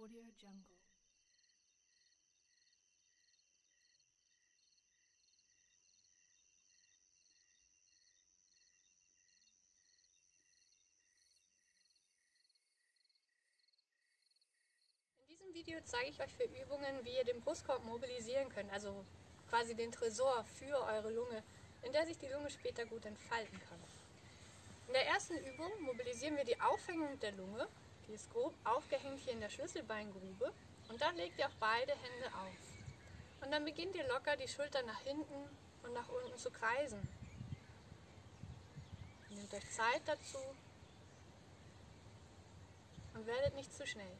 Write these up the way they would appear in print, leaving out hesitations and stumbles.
AudioJungle. In diesem Video zeige ich euch für Übungen, wie ihr den Brustkorb mobilisieren könnt, also quasi den Tresor für eure Lunge, in der sich die Lunge später gut entfalten kann. In der ersten Übung mobilisieren wir die Aufhängung der Lunge, die ist grob aufgehängt hier in der Schlüsselbeingrube, und dann legt ihr auch beide Hände auf. Und dann beginnt ihr locker die Schultern nach hinten und nach unten zu kreisen. Nehmt euch Zeit dazu und werdet nicht zu schnell.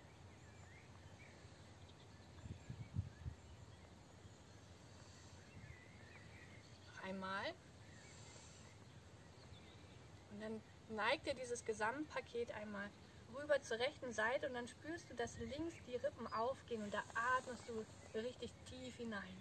Noch einmal. Und dann neigt ihr dieses Gesamtpaket einmal rüber zur rechten Seite und dann spürst du, dass links die Rippen aufgehen und da atmest du richtig tief hinein.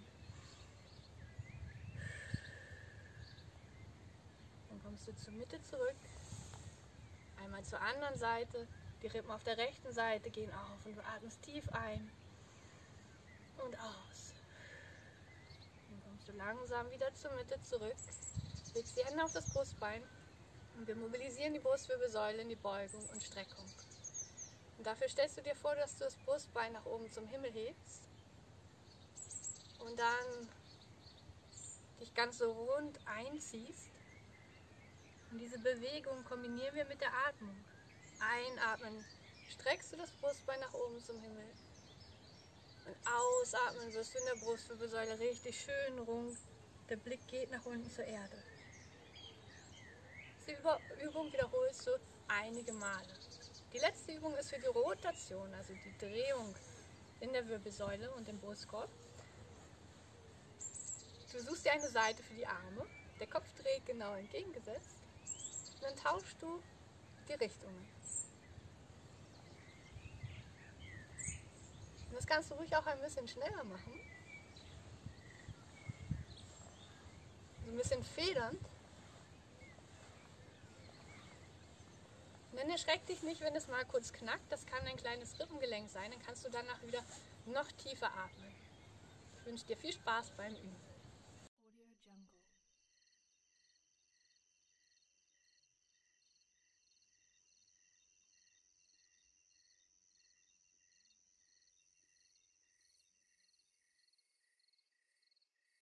Dann kommst du zur Mitte zurück, einmal zur anderen Seite, die Rippen auf der rechten Seite gehen auf und du atmest tief ein und aus. Dann kommst du langsam wieder zur Mitte zurück, legst die Hände auf das Brustbein und wir mobilisieren die Brustwirbelsäule in die Beugung und Streckung. Und dafür stellst du dir vor, dass du das Brustbein nach oben zum Himmel hebst und dann dich ganz so rund einziehst. Und diese Bewegung kombinieren wir mit der Atmung. Einatmen, streckst du das Brustbein nach oben zum Himmel. Und ausatmen wirst du in der Brustwirbelsäule richtig schön rund. Der Blick geht nach unten zur Erde. Diese Übung wiederholst du einige Male. Die letzte Übung ist für die Rotation, also die Drehung in der Wirbelsäule und im Brustkorb. Du suchst dir eine Seite für die Arme, der Kopf dreht genau entgegengesetzt und dann tauschst du die Richtungen. Und das kannst du ruhig auch ein bisschen schneller machen, so ein bisschen federnd. Und dann erschreck dich nicht, wenn es mal kurz knackt, das kann ein kleines Rippengelenk sein, dann kannst du danach wieder noch tiefer atmen. Ich wünsche dir viel Spaß beim Üben.